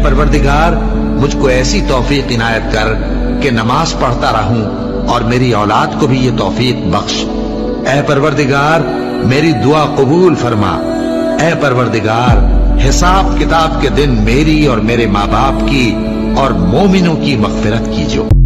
परवरदिगार, मुझको ऐसी तौफीक इनायत कर कि नमाज पढ़ता रहूं और मेरी औलाद को भी ये तौफीक बख्श। ऐ परवरदिगार, मेरी दुआ कबूल फरमा। ऐ परवरदिगार, हिसाब किताब के दिन मेरी और मेरे माँ बाप की और मोमिनों की मग़फ़िरत कीजो।